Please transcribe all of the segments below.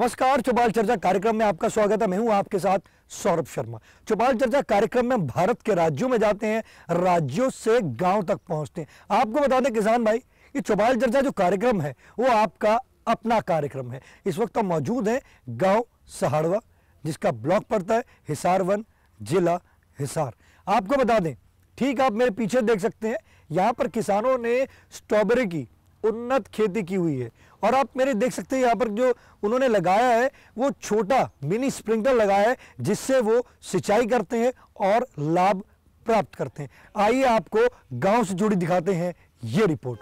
नमस्कार, चौपाल चर्चा कार्यक्रम में आपका स्वागत है। मैं हूं आपके साथ सौरभ शर्मा। चौपाल चर्चा कार्यक्रम में भारत के राज्यों में जाते हैं, राज्यों से गांव तक पहुंचते हैं। आपको बता दें किसान भाई, ये चौपाल चर्चा जो कार्यक्रम है वो आपका अपना कार्यक्रम है। इस वक्त हम मौजूद हैं गांव सहारवा, जिसका ब्लॉक पड़ता है हिसार वन, जिला हिसार। आपको बता दें, ठीक आप मेरे पीछे देख सकते हैं, यहाँ पर किसानों ने स्ट्रॉबेरी की उन्नत खेती की हुई है। और आप मेरे देख सकते हैं यहाँ पर जो उन्होंने लगाया है वो छोटा मिनी स्प्रिंकलर लगाया है, जिससे वो सिंचाई करते हैं और लाभ प्राप्त करते हैं। आइए आपको गांव से जुड़ी दिखाते हैं ये रिपोर्ट।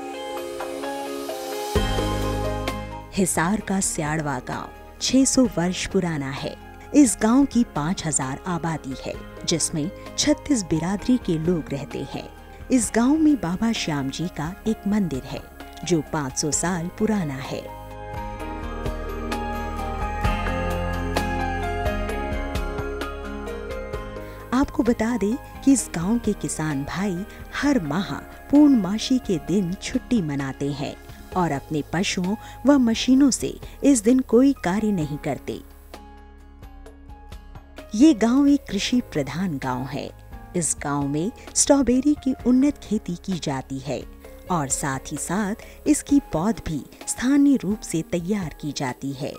हिसार का स्याड़वा गांव 600 वर्ष पुराना है। इस गांव की 5000 आबादी है, जिसमें 36 बिरादरी के लोग रहते हैं। इस गांव में बाबा श्याम जी का एक मंदिर है जो 500 साल पुराना है। आपको बता दें कि इस गांव के किसान भाई हर माह पूर्णमासी के दिन छुट्टी मनाते हैं और अपने पशुओं व मशीनों से इस दिन कोई कार्य नहीं करते। ये गांव एक कृषि प्रधान गांव है। इस गांव में स्ट्रॉबेरी की उन्नत खेती की जाती है और साथ ही साथ इसकी पौध भी स्थानीय रूप से तैयार की जाती है।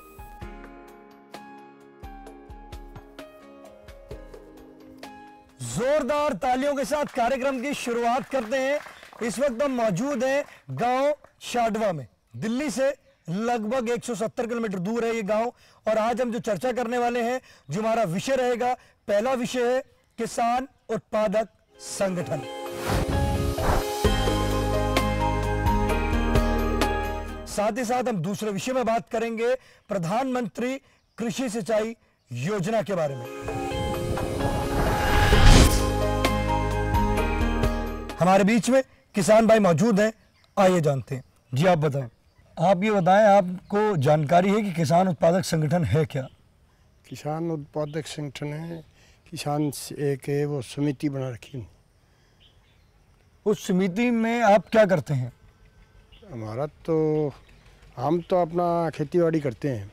जोरदार तालियों के साथ कार्यक्रम की शुरुआत करते हैं। इस वक्त हम मौजूद हैं गांव शाडवा में। दिल्ली से लगभग 170 किलोमीटर दूर है ये गांव। और आज हम जो चर्चा करने वाले हैं, जो हमारा विषय रहेगा, पहला विषय है किसान उत्पादक संगठन। साथ ही साथ हम दूसरे विषय में बात करेंगे प्रधानमंत्री कृषि सिंचाई योजना के बारे में। हमारे बीच में किसान भाई मौजूद हैं, आइए जानते हैं। जी आप बताएं, आप ये बताएं, आपको जानकारी है कि किसान उत्पादक संगठन है क्या? किसान उत्पादक संगठन है, किसान एक है वो समिति बना रखी। उस समिति में आप क्या करते हैं? हमारा तो हम तो अपना खेतीबाड़ी करते हैं।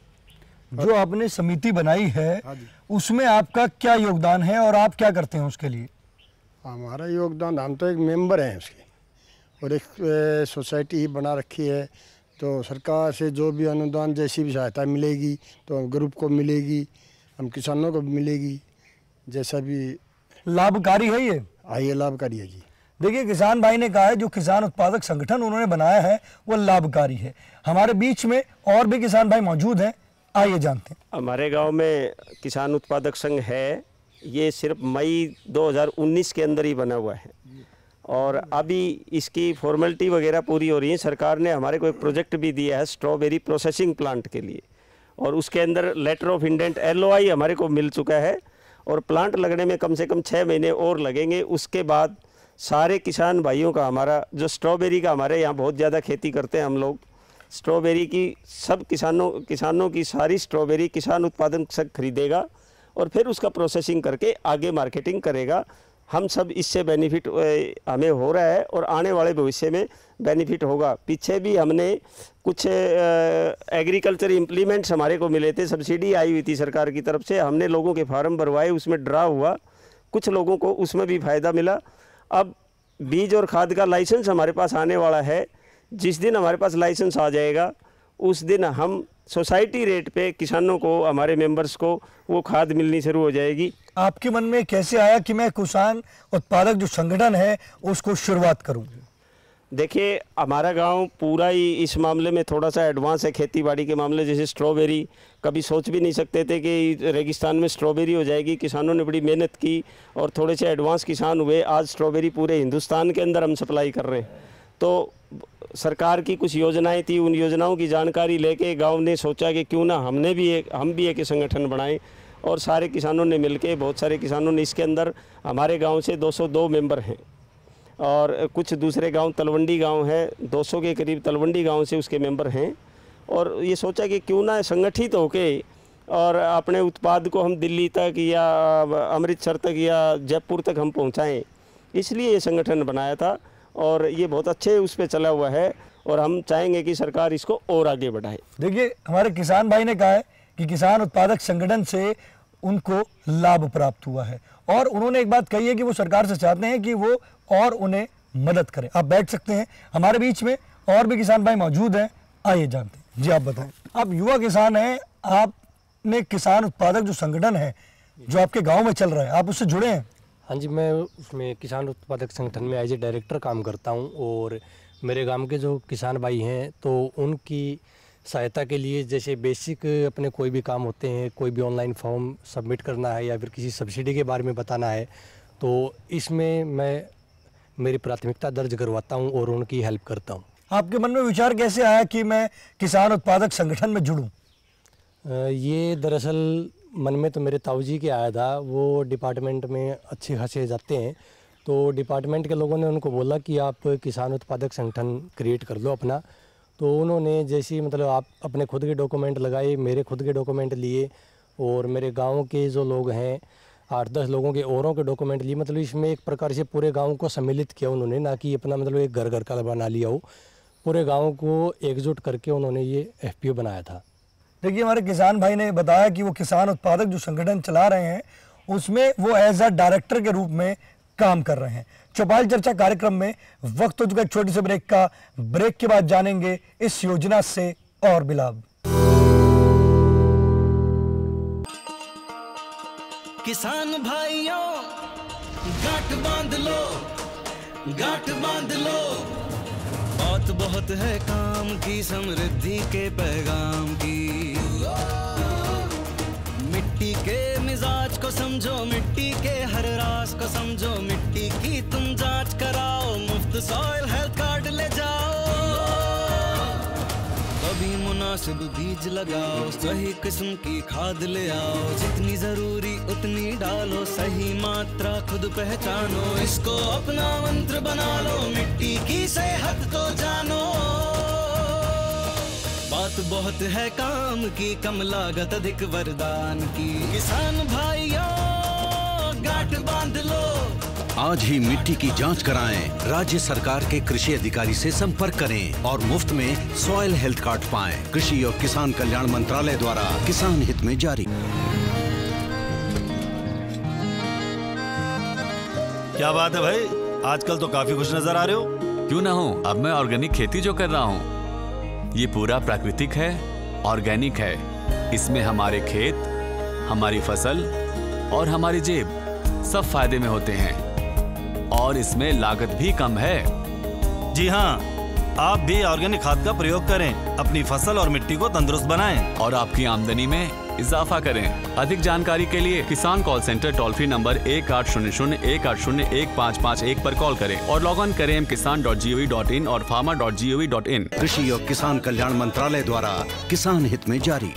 जो आपने समिति बनाई है उसमें आपका क्या योगदान है और आप क्या करते हैं उसके लिए? हमारा योगदान, हम तो एक मेंबर हैं उसके, और एक सोसाइटी ही बना रखी है। तो सरकार से जो भी अनुदान, जैसी भी सहायता मिलेगी तो ग्रुप को मिलेगी, हम किसानों को मिलेगी, जैसा भी। लाभकारी है ये? हाँ, ये लाभकारी है जी। देखिए, किसान भाई ने कहा है जो किसान उत्पादक संगठन उन्होंने बनाया है वो लाभकारी है। हमारे बीच में और भी किसान भाई मौजूद हैं, आइए जानते हैं। हमारे गांव में किसान उत्पादक संघ है। ये सिर्फ मई 2019 के अंदर ही बना हुआ है और अभी इसकी फॉर्मेलिटी वगैरह पूरी हो रही है। सरकार ने हमारे को एक प्रोजेक्ट भी दिया है स्ट्रॉबेरी प्रोसेसिंग प्लांट के लिए, और उसके अंदर लेटर ऑफ इंटेंट LOI हमारे को मिल चुका है और प्लांट लगने में कम से कम 6 महीने और लगेंगे। उसके बाद सारे किसान भाइयों का, हमारा जो स्ट्रॉबेरी का हमारे यहाँ बहुत ज़्यादा खेती करते हैं हम लोग, स्ट्रॉबेरी की सब किसानों की सारी स्ट्रॉबेरी किसान उत्पादन संघ खरीदेगा और फिर उसका प्रोसेसिंग करके आगे मार्केटिंग करेगा। हम सब इससे बेनिफिट हमें हो रहा है और आने वाले भविष्य में बेनिफिट होगा। पीछे भी हमने कुछ एग्रीकल्चर इम्प्लीमेंट्स हमारे को मिले थे, सब्सिडी आई हुई थी सरकार की तरफ से। हमने लोगों के फार्म भरवाए, उसमें ड्रा हुआ, कुछ लोगों को उसमें भी फ़ायदा मिला। अब बीज और खाद का लाइसेंस हमारे पास आने वाला है। जिस दिन हमारे पास लाइसेंस आ जाएगा उस दिन हम सोसाइटी रेट पे किसानों को, हमारे मेंबर्स को वो खाद मिलनी शुरू हो जाएगी। आपके मन में कैसे आया कि मैं किसान उत्पादक जो संगठन है उसको शुरुआत करूं? देखिए, हमारा गांव पूरा ही इस मामले में थोड़ा सा एडवांस है खेतीबाड़ी के मामले। जैसे स्ट्रॉबेरी, कभी सोच भी नहीं सकते थे कि रेगिस्तान में स्ट्रॉबेरी हो जाएगी। किसानों ने बड़ी मेहनत की और थोड़े से एडवांस किसान हुए। आज स्ट्रॉबेरी पूरे हिंदुस्तान के अंदर हम सप्लाई कर रहे हैं। तो सरकार की कुछ योजनाएं थी, उन योजनाओं की जानकारी लेके गांव ने सोचा कि क्यों ना हम भी एक संगठन बनाएं, और सारे किसानों ने मिलके, बहुत सारे किसानों ने इसके अंदर, हमारे गांव से 202 मेंबर हैं और कुछ दूसरे गांव, तलवंडी गांव है, 200 के करीब तलवंडी गांव से उसके मेंबर हैं। और ये सोचा कि क्यों ना संगठित होके और अपने उत्पाद को हम दिल्ली तक या अमृतसर तक या जयपुर तक हम पहुंचाएं, इसलिए ये संगठन बनाया था और ये बहुत अच्छे उस पर चला हुआ है। और हम चाहेंगे कि सरकार इसको और आगे बढ़ाए। देखिए, हमारे किसान भाई ने कहा है कि किसान उत्पादक संगठन से उनको लाभ प्राप्त हुआ है और उन्होंने एक बात कही है कि वो सरकार से चाहते हैं कि वो और उन्हें मदद करे। आप बैठ सकते हैं, हमारे बीच में और भी किसान भाई मौजूद हैं, आइए जानते हैं। जी आप बताएं, आप युवा किसान हैं, आपने किसान उत्पादक जो संगठन है जो आपके गांव में चल रहा है, आप उससे जुड़े हैं? हाँ जी, मैं उसमें किसान उत्पादक संगठन में एज ए डायरेक्टर काम करता हूँ और मेरे गांव के जो किसान भाई हैं तो उनकी सहायता के लिए जैसे बेसिक अपने कोई भी काम होते हैं, कोई भी ऑनलाइन फॉर्म सबमिट करना है या फिर किसी सब्सिडी के बारे में बताना है, तो इसमें मैं मेरी प्राथमिकता दर्ज करवाता हूं और उनकी हेल्प करता हूं। आपके मन में विचार कैसे आया कि मैं किसान उत्पादक संगठन में जुड़ूं? ये दरअसल मन में तो मेरे ताऊ जी के आया था। वो डिपार्टमेंट में अच्छे खासे जाते हैं, तो डिपार्टमेंट के लोगों ने उनको बोला कि आप किसान उत्पादक संगठन क्रिएट कर लो अपना। तो उन्होंने जैसे मतलब आप अपने खुद के डॉक्यूमेंट लगाए, मेरे खुद के डॉक्यूमेंट लिए और मेरे गांव के जो लोग हैं 8-10 लोगों के औरों के डॉक्यूमेंट लिए। मतलब इसमें एक प्रकार से पूरे गांव को सम्मिलित किया उन्होंने, ना कि अपना मतलब एक घर घर का बना लिया हो। पूरे गांव को एकजुट करके उन्होंने ये एफपीओ बनाया था। देखिए, हमारे किसान भाई ने बताया कि वो किसान उत्पादक जो संगठन चला रहे हैं उसमें वो एज अ डायरेक्टर के रूप में काम कर रहे हैं। चौपाल चर्चा कार्यक्रम में वक्त हो चुका एक छोटे से ब्रेक का। ब्रेक के बाद जानेंगे इस योजना से और भी लाभ। किसान भाइयों, गांठ बांध लो, गांठ बांध लो, बात बहुत है काम की, समृद्धि के पैगाम की। मिट्टी के मिजाज को समझो, मिट्टी के हर राज को समझो, मिट्टी की तुम जांच कराओ, मुफ्त सॉइल हेल्थ कार्ड ले जाओ। कभी मुनासिब बीज लगाओ, सही किस्म की खाद ले आओ, जितनी जरूरी उतनी डालो, सही मात्रा खुद पहचानो, इसको अपना मंत्र बना लो, मिट्टी की सेहत को जानो। बात बहुत है काम की, कम लागत अधिक वरदान की। किसान भाइयों, गांठ बांध लो, आज ही मिट्टी की जांच कराएं। राज्य सरकार के कृषि अधिकारी से संपर्क करें और मुफ्त में सॉइल हेल्थ कार्ड पाएं। कृषि और किसान कल्याण मंत्रालय द्वारा किसान हित में जारी। क्या बात है भाई, आजकल तो काफी खुश नजर आ रहे हो। क्यों ना हो, अब मैं ऑर्गेनिक खेती जो कर रहा हूँ ये पूरा प्राकृतिक है, ऑर्गेनिक है। इसमें हमारे खेत, हमारी फसल और हमारी जेब सब फायदे में होते हैं और इसमें लागत भी कम है। जी हाँ, आप भी ऑर्गेनिक खाद का प्रयोग करें, अपनी फसल और मिट्टी को तंदुरुस्त बनाएं और आपकी आमदनी में इजाफा करें। अधिक जानकारी के लिए किसान call center toll free number 1800-180-1551 पर कॉल करें और लॉग ऑन करें kisan.gov.in और farmer.gov.in। कृषि और किसान कल्याण मंत्रालय द्वारा किसान हित में जारी।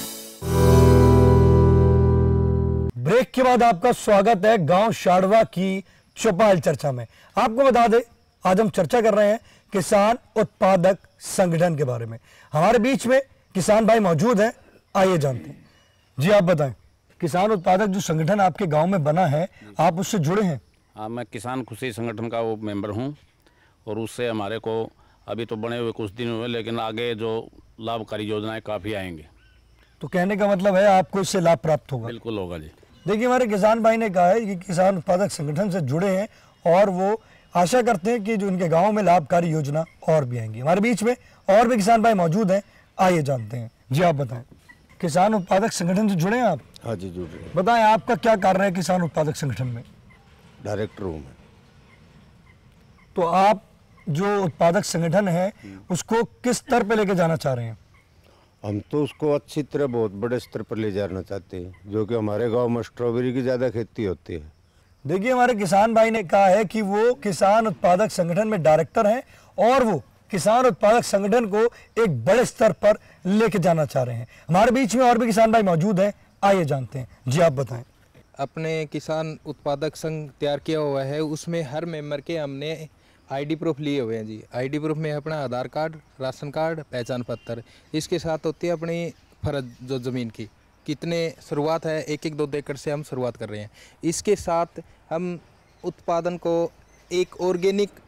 ब्रेक के बाद आपका स्वागत है गांव शाड़वा की चौपाल चर्चा में। आपको बता दें, आज हम चर्चा कर रहे हैं किसान उत्पादक संगठन के बारे में। हमारे बीच में किसान भाई मौजूद हैं, आइए जानते हैं। जी आप बताएं, किसान उत्पादक जो संगठन आपके गांव में बना है, आप उससे जुड़े हैं? हाँ, मैं किसान खुशी संगठन का वो मेंबर हूँ और उससे हमारे को अभी तो बने हुए कुछ दिन हुए, लेकिन आगे जो लाभकारी योजनाएं काफ़ी आएंगी। तो कहने का मतलब है आपको इससे लाभ प्राप्त होगा? बिल्कुल होगा जी। देखिए, हमारे किसान भाई ने कहा है कि किसान उत्पादक संगठन से जुड़े हैं और वो आशा करते हैं कि जो इनके गाँव में लाभकारी योजना और भी आएंगी। हमारे बीच में और भी किसान भाई मौजूद हैं, आइए जानते हैं। जी आप बताएं, किसान उत्पादक संगठन से जुड़े हैं आप? हाँ जी, जुड़ रहे हैं। बताएं, आपका क्या कार्य है किसान उत्पादक संगठन में? डायरेक्टर हूँ मैं। तो आप जो उत्पादक संगठन है उसको किस स्तर पे लेके जाना चाह रहे हैं? हम तो उसको अच्छी तरह बहुत बड़े स्तर पर ले जाना चाहते हैं, जो कि हमारे गांव में स्ट्रॉबेरी की ज़्यादा खेती होती है। देखिए, हमारे किसान भाई ने कहा है कि वो किसान उत्पादक संगठन में डायरेक्टर हैं और वो किसान उत्पादक संगठन को एक बड़े स्तर पर लेके जाना चाह रहे हैं। हमारे बीच में और भी किसान भाई मौजूद हैं, आइए जानते हैं। जी आप बताएं। अपने किसान उत्पादक संघ तैयार किया हुआ है, उसमें हर मेंबर के हमने आईडी प्रूफ लिए हुए हैं जी। आईडी प्रूफ में अपना आधार कार्ड, राशन कार्ड, पहचान पत्र, इसके साथ होती है अपनी फर्ज जो ज़मीन की कितने शुरुआत है, 1-1, 2 एकड़ से हम शुरुआत कर रहे हैं। इसके साथ हम उत्पादन को एक ऑर्गेनिक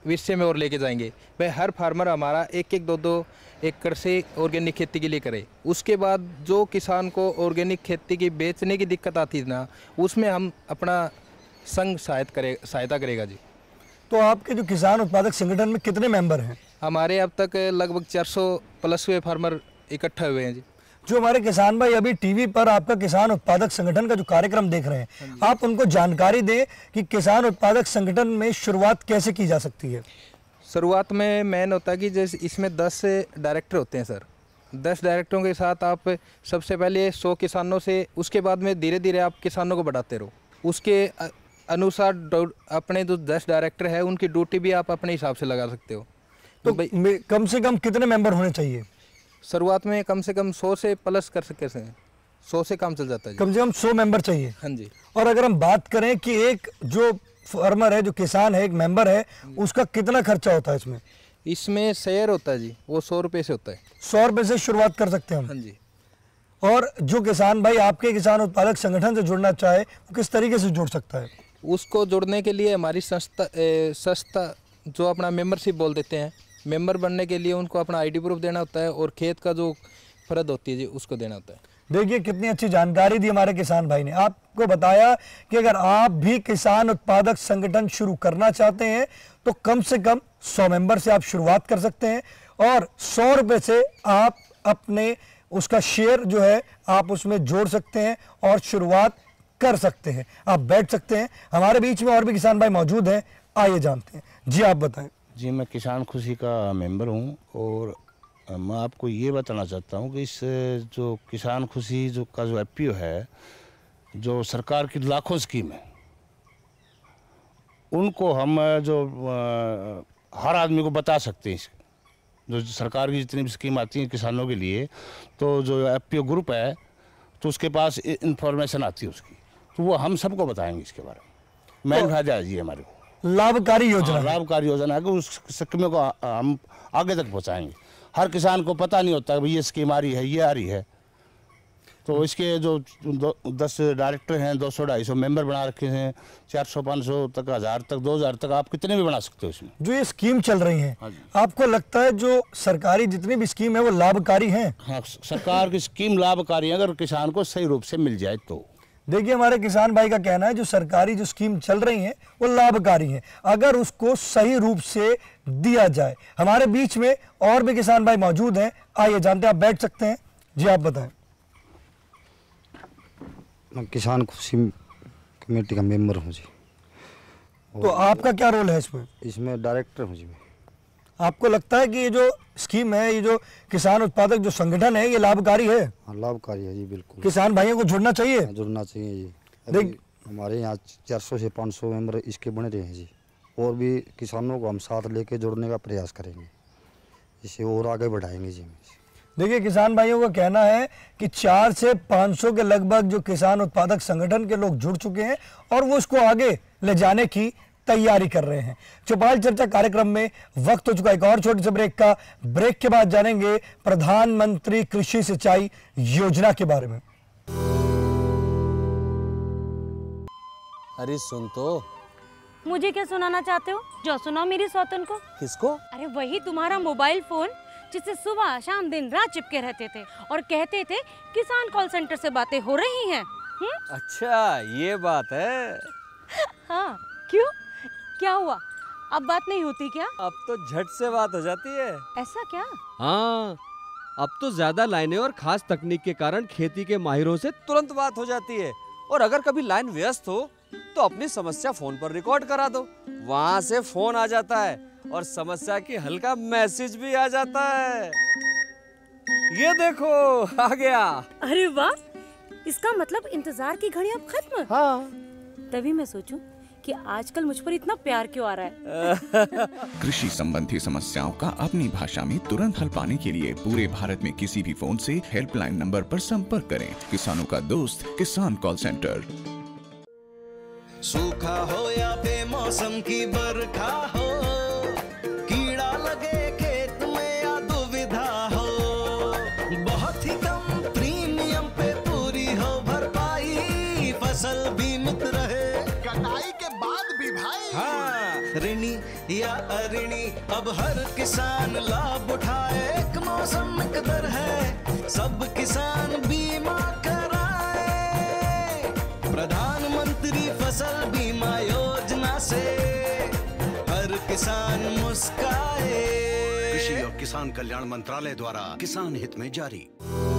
विषय में और लेके जाएंगे। भाई हर फार्मर हमारा 1-1, 2-2 एकड़ से ऑर्गेनिक खेती के लिए करे। उसके बाद जो किसान को ऑर्गेनिक खेती की बेचने की दिक्कत आती थी ना, उसमें हम अपना संघ सहायता करेगा जी। तो आपके जो किसान उत्पादक संगठन में कितने मेंबर हैं? हमारे अब तक लगभग 400 प्लस हुए फार्मर इकट्ठा हुए हैं जी। जो हमारे किसान भाई अभी टीवी पर आपका किसान उत्पादक संगठन का जो कार्यक्रम देख रहे हैं, आप उनको जानकारी दें कि किसान उत्पादक संगठन में शुरुआत कैसे की जा सकती है। शुरुआत में मेन होता है कि जैसे इसमें 10 डायरेक्टर होते हैं सर। 10 डायरेक्टरों के साथ आप सबसे पहले 100 किसानों से, उसके बाद में धीरे धीरे आप किसानों को बढ़ाते रहो। उसके अनुसार अपने जो 10 डायरेक्टर है उनकी ड्यूटी भी आप अपने हिसाब से लगा सकते हो। तो कम से कम कितने मेंबर होने चाहिए? शुरुआत में कम से कम 100 से प्लस कर सकते हैं, 100 से काम चल जाता है। कम से कम 100 मेंबर चाहिए। हाँ जी। और अगर हम बात करें कि एक जो फार्मर है, जो किसान है, एक मेंबर है, उसका कितना खर्चा होता है इसमें? इसमें शेयर होता है जी, वो 100 रुपये से होता है। 100 रुपये से शुरुआत कर सकते हैं हम। हाँ जी। और जो किसान भाई आपके किसान उत्पादक संगठन से जुड़ना चाहे, वो किस तरीके से जुड़ सकता है? उसको जुड़ने के लिए हमारी संस्था जो अपना मेंबरशिप बोल देते हैं, मेंबर बनने के लिए उनको अपना आईडी प्रूफ देना होता है और खेत का जो फर्द होती है जी उसको देना होता है। देखिए कितनी अच्छी जानकारी दी हमारे किसान भाई ने। आपको बताया कि अगर आप भी किसान उत्पादक संगठन शुरू करना चाहते हैं तो कम से कम 100 मेंबर से आप शुरुआत कर सकते हैं और 100 रुपये से आप अपने उसका शेयर जो है आप उसमें जोड़ सकते हैं और शुरुआत कर सकते हैं। आप बैठ सकते हैं। हमारे बीच में और भी किसान भाई मौजूद हैं, आइए जानते हैं। जी आप बताएं। जी मैं किसान खुशी का मेंबर हूं और मैं आपको ये बताना चाहता हूं कि इस जो किसान खुशी जो का जो एफपीओ है, जो सरकार की लाखों स्कीम है, उनको हम जो हर आदमी को बता सकते हैं। जो सरकार की जितनी भी स्कीम आती है किसानों के लिए, तो जो एफपीओ ग्रुप है तो उसके पास इंफॉर्मेशन आती है उसकी, तो वो हम सबको बताएंगे इसके बारे में। मेन फायदा है जी हमारे को लाभकारी योजना। लाभकारी योजना है कि उस स्कीम को हम आगे तक पहुंचाएंगे। हर किसान को पता नहीं होता कि ये स्कीम आ रही है, ये आ रही है। तो इसके जो 10 डायरेक्टर हैं, 200-250 मेंबर बना रखे हैं, 400-500 तक, 1000 तक, 2000 तक, आप कितने भी बना सकते हो इसमें। जो ये स्कीम चल रही है, आपको लगता है जो सरकारी जितनी भी स्कीम है वो लाभकारी हैं? हाँ, सरकार की स्कीम लाभकारी है अगर किसान को सही रूप से मिल जाए तो। देखिए हमारे किसान भाई का कहना है जो सरकारी जो स्कीम चल रही है वो लाभकारी है अगर उसको सही रूप से दिया जाए। हमारे बीच में और भी किसान भाई मौजूद हैं, आइए जानते हैं। आप बैठ सकते हैं। जी आप बताएं। मैं किसान खुशी कमेटी का मेंबर हूँ जी। तो आपका क्या रोल है इसमें? इसमें डायरेक्टर हूँ जी मैं। आपको लगता है कि ये जो स्कीम है, ये जो किसान उत्पादक जो संगठन है, ये लाभकारी है? हाँ लाभकारी है जी, बिल्कुल। किसान भाइयों को जुड़ना चाहिए? हाँ, जुड़ना चाहिए जी। देख हमारे यहाँ 400 से 500 मेंबर इसके बने रहे हैं जी, और भी किसानों को हम साथ लेके जोड़ने का प्रयास करेंगे, इसे और आगे बढ़ाएंगे जी। देखिए किसान भाइयों का कहना है कि 4 से 500 के लगभग जो किसान उत्पादक संगठन के लोग जुड़ चुके हैं और वो उसको आगे ले जाने की तैयारी कर रहे हैं। चौपाल चर्चा कार्यक्रम में वक्त हो चुका एक और छोटे से ब्रेक का। ब्रेक के बाद जानेंगे प्रधानमंत्री कृषि सिंचाई योजना के बारे में। अरे सुन तो। मुझे क्या सुनाना चाहते हो? जो सुनाओ मेरी सौतन को। किसको? अरे वही तुम्हारा मोबाइल फोन जिससे सुबह शाम दिन रात चिपके रहते थे और कहते थे किसान कॉल सेंटर से बातें हो रही हैं। अच्छा ये बात है। हाँ क्यों, क्या हुआ? अब बात नहीं होती क्या? अब तो झट से बात हो जाती है। ऐसा क्या? हाँ, अब तो ज्यादा लाइनें और खास तकनीक के कारण खेती के माहिरों से तुरंत बात हो जाती है। और अगर कभी लाइन व्यस्त हो तो अपनी समस्या फोन पर रिकॉर्ड करा दो, वहाँ से फोन आ जाता है और समस्या की हल का मैसेज भी आ जाता है। ये देखो आ गया। अरे वाह, इसका मतलब इंतजार की घड़ी अब खत्म। हाँ। तभी मैं सोचूं कि आजकल मुझ पर इतना प्यार क्यों आ रहा है। कृषि संबंधी समस्याओं का अपनी भाषा में तुरंत हल पाने के लिए पूरे भारत में किसी भी फोन से हेल्पलाइन नंबर पर संपर्क करें। किसानों का दोस्त किसान कॉल सेंटर। सूखा हो या बेमौसम की बरखा हो, कीड़ा लगे खेत में या दुविधा हो, बहुत ही कम प्रीमियम पे पूरी हो भरपाई, फसल बीमित रहे कटाई के बाद भी भाई। हाँ, ऋणी या अऋणी, अब हर किसान लाभ उठाए, एक मौसम एक दर है, सब किसान बीमा कराए। प्रधानमंत्री फसल बीमा योजना से हर किसान मुस्काए। कृषि और किसान कल्याण मंत्रालय द्वारा किसान हित में जारी।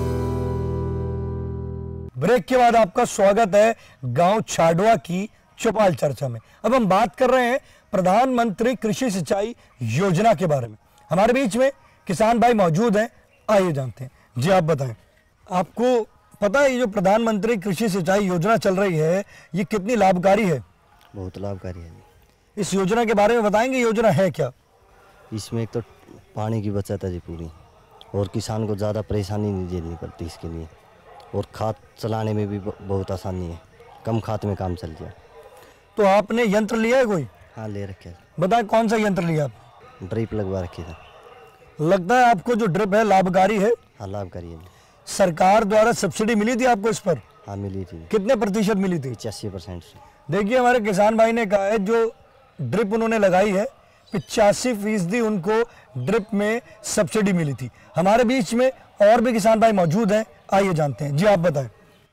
ब्रेक के बाद आपका स्वागत है गांव छाडवा की चौपाल चर्चा में। अब हम बात कर रहे हैं प्रधानमंत्री कृषि सिंचाई योजना के बारे में। हमारे बीच में किसान भाई मौजूद हैं, आइए जानते हैं। जी आप बताएं, आपको पता है ये जो प्रधानमंत्री कृषि सिंचाई योजना चल रही है ये कितनी लाभकारी है? बहुत लाभकारी है। इस योजना के बारे में बताएंगे, योजना है क्या? इसमें एक तो पानी की बचत है जी पूरी, और किसान को ज़्यादा परेशानी नहीं झेलनी पड़ती इसके लिए, और खाद चलाने में भी बहुत आसानी है, कम खाद में काम चल जाए। तो आपने यंत्र लिया है कोई? हाँ ले रखे। बताएं कौन सा यंत्र लिया आपने? ड्रिप लगवा रखी था। लगता है आपको जो ड्रिप है लाभकारी है? हाँ लाभकारी है। सरकार द्वारा सब्सिडी मिली थी आपको इस पर? हाँ मिली थी। कितने प्रतिशत मिली थी? 85% से। देखिए हमारे किसान भाई ने कहा है जो ड्रिप उन्होंने लगाई है 85% उनको ड्रिप में सब्सिडी मिली थी। हमारे बीच में और भी किसान भाई मौजूद हैं, आइए जानते हैं। जी आप बताएं,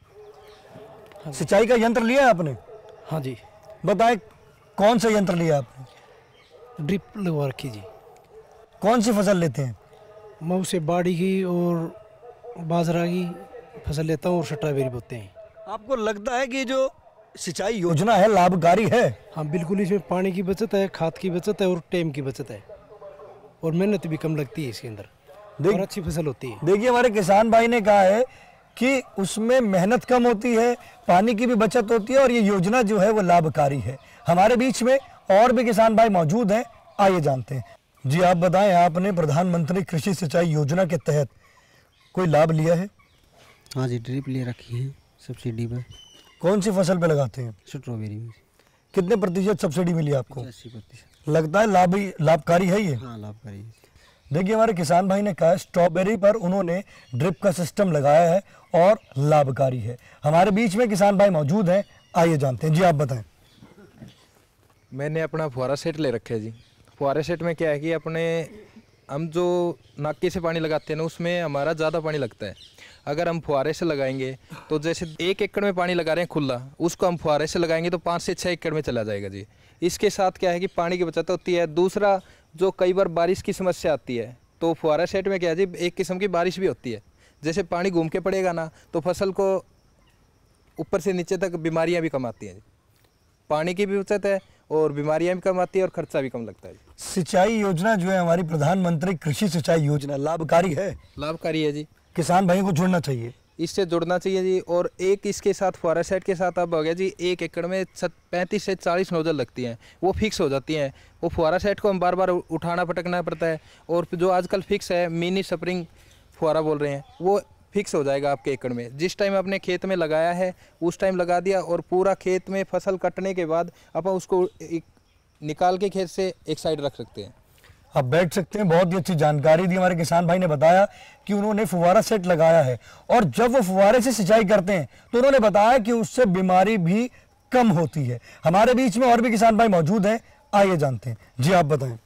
सिंचाई का यंत्र लिया है आपने? हाँ जी। बताएं कौन सा यंत्र लिया आपने? ड्रिप लगवा रखी जी। कौन सी फसल लेते हैं? मैं उसे बाड़ी की और बाजरा की फसल लेता हूँ और स्ट्रॉबेरी बोते हैं। आपको लगता है कि जो सिंचाई योजना है लाभकारी है? हाँ बिल्कुल, इसमें पानी की बचत है, खाद की बचत है और टाइम की बचत है, और मेहनत भी कम लगती है इसके अंदर, और अच्छी फसल होती है। देखिए हमारे किसान भाई ने कहा है कि उसमें मेहनत कम होती है, पानी की भी बचत होती है, और ये योजना जो है वो लाभकारी है। हमारे बीच में और भी किसान भाई मौजूद हैं, आइए जानते हैं। जी आप बताएं, आपने प्रधानमंत्री कृषि सिंचाई योजना के तहत कोई लाभ लिया है? हाँ जी, ड्रिप ले रखी है सब्सिडी पर। कौन सी फसल पे लगाते हैं? स्ट्रॉबेरी में। कितने प्रतिशत सब्सिडी मिली आपको? 80%। लगता है लाभकारी है ये? हाँ लाभकारी है। देखिए हमारे किसान भाई ने कहा स्ट्रॉबेरी पर उन्होंने ड्रिप का सिस्टम लगाया है और लाभकारी है। हमारे बीच में किसान भाई मौजूद हैं, आइए जानते हैं। जी आप बताएं। मैंने अपना फुहारा सेट ले रखा है जी। फुहारे सेट में क्या है कि हम जो नाके से पानी लगाते हैं ना उसमें हमारा ज़्यादा पानी लगता है। अगर हम फुहारे से लगाएंगे तो जैसे 1 एकड़ में पानी लगा रहे हैं खुला, उसको हम फुहारे से लगाएंगे तो 5 से 6 एकड़ में चला जाएगा जी। इसके साथ क्या है कि पानी की बचत होती है। दूसरा, जो कई बार बारिश की समस्या आती है तो फुहारा सेट में क्या है जी, एक किस्म की बारिश भी होती है। जैसे पानी घूम के पड़ेगा ना तो फसल को ऊपर से नीचे तक बीमारियाँ भी कम आती हैं। पानी की भी बचत है और बीमारियाँ भी कम आती है और खर्चा भी कम लगता है। सिंचाई योजना जो है हमारी प्रधानमंत्री कृषि सिंचाई योजना लाभकारी है? लाभकारी है जी। किसान भाइयों को जुड़ना चाहिए, इससे जुड़ना चाहिए जी। और एक इसके साथ फुहारा सेट के साथ अब हो गया जी, 1 एकड़ में 35 से 40 नोजल लगती हैं, वो फिक्स हो जाती हैं। वो फुहारा सेट को हम बार बार उठाना पटकना पड़ता है, और जो आजकल फिक्स है मिनी स्प्रिंग फुहारा बोल रहे हैं, वो फिक्स हो जाएगा आपके एकड़ में। जिस टाइम आपने खेत में लगाया है उस टाइम लगा दिया, और पूरा खेत में फसल कटने के बाद अपन उसको निकाल के खेत से एक साइड रख सकते हैं। आप बैठ सकते हैं। बहुत ही अच्छी जानकारी दी हमारे किसान भाई ने। बताया कि उन्होंने फुवारा सेट लगाया है, और जब वो फुवारे से सिंचाई करते हैं तो उन्होंने बताया कि उससे बीमारी भी कम होती है। हमारे बीच में और भी किसान भाई मौजूद हैं, आइए जानते हैं। जी आप बताएं।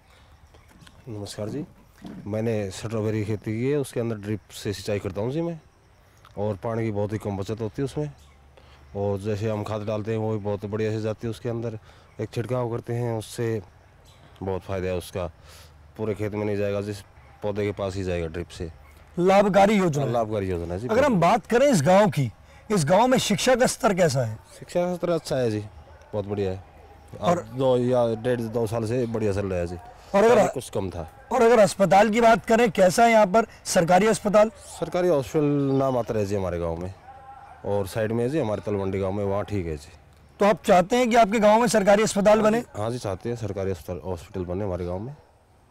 नमस्कार जी, मैंने स्ट्रॉबेरी खेती की है, उसके अंदर ड्रिप से सिंचाई करता हूँ जी मैं, और पानी की बहुत ही कम बचत होती है उसमें, और जैसे हम खाद डालते हैं वो भी बहुत बढ़िया से जाती है उसके अंदर। एक छिड़काव करते हैं उससे बहुत फ़ायदा है उसका, पूरे खेत में नहीं जाएगा, जिस पौधे के पास ही जाएगा ड्रिप से। लाभकारी योजना जी। अगर हम बात करें इस गांव की, इस गांव में शिक्षा का स्तर कैसा है? शिक्षा का स्तर अच्छा है जी, बहुत बढ़िया है, और 2 या 1.5-2 साल से बढ़िया चल रहा है जी। और अगर कुछ कम था। और अगर अस्पताल की बात करें, कैसा है यहाँ पर सरकारी अस्पताल? सरकारी हॉस्पिटल नाम आता है जी हमारे गाँव में, और साइड में जी हमारे तलवंडी गाँव में, वहाँ ठीक है जी। तो आप चाहते हैं कि आपके गांव में सरकारी अस्पताल बने? हाँ जी, चाहते हैं सरकारी हॉस्पिटल बने हमारे गांव में।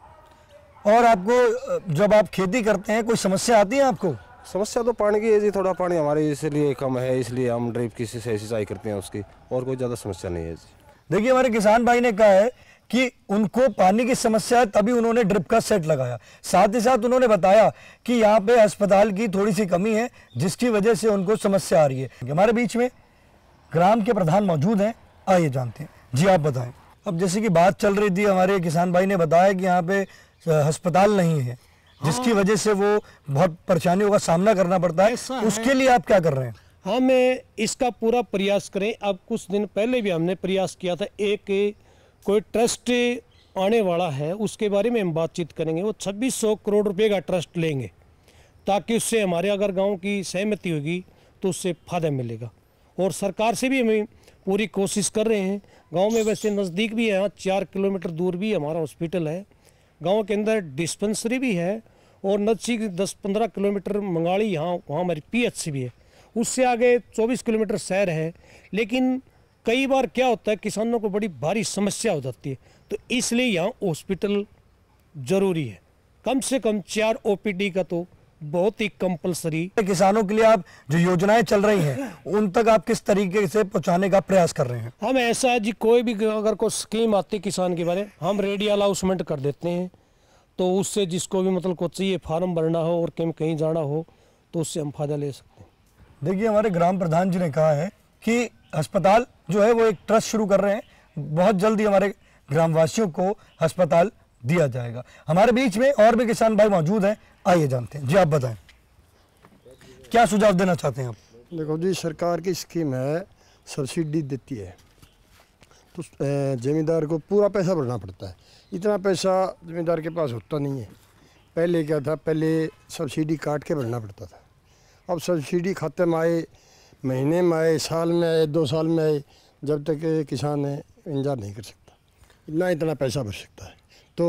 और आपको जब आप खेती करते हैं कोई समस्या आती है आपको? समस्या तो पानी की है जी, थोड़ा पानी हमारे इसलिए कम है, इसलिए हम ड्रिप की सिंचाई करते हैं उसकी, और कोई ज़्यादा समस्या नहीं है जी। देखिए हमारे किसान भाई ने कहा है कि उनको पानी की समस्या है, तभी उन्होंने ड्रिप का सेट लगाया। साथ ही साथ उन्होंने बताया कि यहाँ पे अस्पताल की थोड़ी सी कमी है, जिसकी वजह से उनको समस्या आ रही है। हमारे बीच में ग्राम के प्रधान मौजूद हैं, आइए जानते हैं। जी आप बताएं। अब जैसे कि बात चल रही थी, हमारे किसान भाई ने बताया कि यहाँ पे अस्पताल नहीं है, जिसकी वजह से वो बहुत परेशानियों का सामना करना पड़ता है, उसके लिए आप क्या कर रहे हैं? हमें इसका पूरा प्रयास करें। अब कुछ दिन पहले भी हमने प्रयास किया था, एक कोई ट्रस्ट आने वाला है, उसके बारे में हम बातचीत करेंगे। वो 2600 करोड़ रुपए का ट्रस्ट लेंगे, ताकि उससे हमारे अगर गांव की सहमति होगी तो उससे फायदा मिलेगा। और सरकार से भी हम पूरी कोशिश कर रहे हैं। गांव में वैसे नज़दीक भी है, यहाँ 4 किलोमीटर दूर भी हमारा हॉस्पिटल है, गांव के अंदर डिस्पेंसरी भी है, और नज़दीक 10-15 किलोमीटर मंगाड़ी यहाँ वहाँ हमारी PHC भी है। उससे आगे 24 किलोमीटर शहर है। लेकिन कई बार क्या होता है, किसानों को बड़ी भारी समस्या हो जाती है, तो इसलिए यहाँ हॉस्पिटल ज़रूरी है। कम से कम 4 OPD का तो बहुत ही कंपलसरी। किसानों के लिए आप जो योजनाएं चल रही हैं, उन तक आप किस तरीके से पहुंचाने का प्रयास कर रहे हैं? हम ऐसा है जी, कोई भी अगर कोई स्कीम आती है किसान के बारे में, हम रेडी अनाउंसमेंट कर देते हैं, तो उससे जिसको भी मतलब को चाहिए फार्म भरना हो और कहीं जाना हो तो उससे हम फायदा ले सकते हैं। देखिए, हमारे ग्राम प्रधान जी ने कहा है कि अस्पताल जो है वो एक ट्रस्ट शुरू कर रहे हैं, बहुत जल्दी हमारे ग्रामवासियों को अस्पताल दिया जाएगा। हमारे बीच में और भी किसान भाई मौजूद हैं, आइए जानते हैं। जी आप बताएं, क्या सुझाव देना चाहते हैं आप? देखो जी, सरकार की स्कीम है, सब्सिडी देती है, तो ज़मींदार को पूरा पैसा भरना पड़ता है। इतना पैसा ज़मींदार के पास होता नहीं है। पहले क्या था, पहले सब्सिडी काट के भरना पड़ता था। अब सब्सिडी खाते में आए, महीने में आए, साल में आए, 2 साल में आए, जब तक किसान इंतजार नहीं कर सकता, इतना पैसा भर सकता है।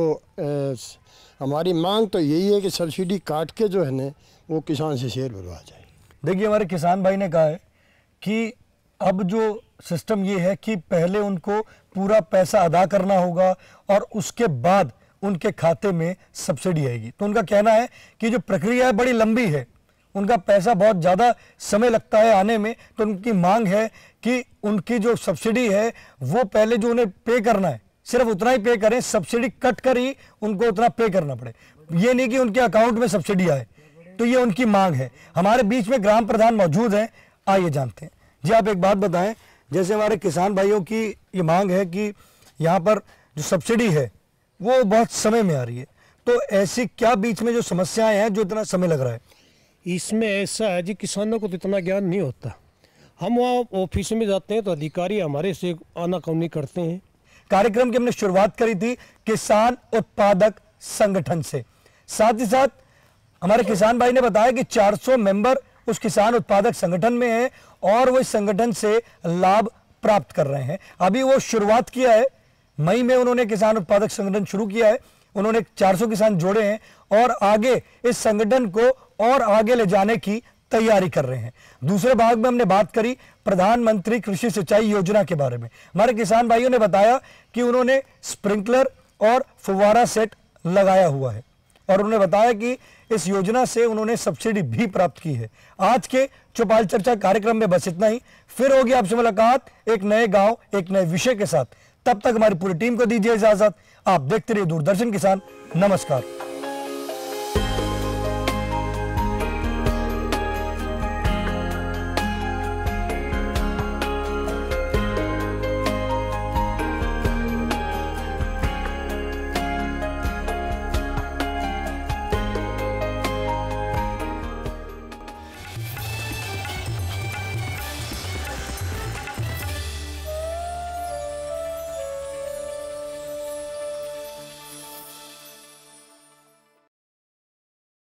तो हमारी मांग तो यही है कि सब्सिडी काट के जो है ना, वो किसान से शेयर भरवा जाए। देखिए, हमारे किसान भाई ने कहा है कि अब जो सिस्टम ये है कि पहले उनको पूरा पैसा अदा करना होगा और उसके बाद उनके खाते में सब्सिडी आएगी। तो उनका कहना है कि जो प्रक्रिया है बड़ी लंबी है, उनका पैसा बहुत ज़्यादा समय लगता है आने में। तो उनकी मांग है कि उनकी जो सब्सिडी है वो पहले जो उन्हें पे करना है सिर्फ उतना ही पे करें, सब्सिडी कट कर ही उनको उतना पे करना पड़े, ये नहीं कि उनके अकाउंट में सब्सिडी आए। तो ये उनकी मांग है। हमारे बीच में ग्राम प्रधान मौजूद हैं, आइए जानते हैं। जी आप एक बात बताएं, जैसे हमारे किसान भाइयों की ये मांग है कि यहाँ पर जो सब्सिडी है वो बहुत समय में आ रही है, तो ऐसी क्या बीच में जो समस्याएं हैं जो इतना समय लग रहा है? इसमें ऐसा है जी, किसानों को तो इतना ज्ञान नहीं होता। हम वहाँ ऑफिस में जाते हैं तो अधिकारी हमारे से आनाकानी करते हैं। कार्यक्रम की हमने शुरुआत करी थी किसान उत्पादक संगठन से, साथ ही साथ हमारे किसान भाई ने बताया कि 400 मेंबर उस किसान उत्पादक संगठन में हैं और वो इस संगठन से लाभ प्राप्त कर रहे हैं। अभी वो शुरुआत किया है, मई में उन्होंने किसान उत्पादक संगठन शुरू किया है, उन्होंने 400 किसान जोड़े हैं और आगे इस संगठन को और आगे ले जाने की तैयारी कर रहे हैं। दूसरे भाग में हमने बात करी प्रधानमंत्री कृषि सिंचाई योजना के बारे में। हमारे किसान भाइयों ने बताया कि उन्होंने स्प्रिंकलर और फुवारा सेट लगाया हुआ है और उन्होंने बताया कि इस योजना से उन्होंने सब्सिडी भी प्राप्त की है। आज के चौपाल चर्चा कार्यक्रम में बस इतना ही। फिर होगी आपसे मुलाकात एक नए गांव, एक नए विषय के साथ। तब तक हमारी पूरी टीम को दीजिए इजाजत। आप देखते रहिए दूरदर्शन किसान। नमस्कार।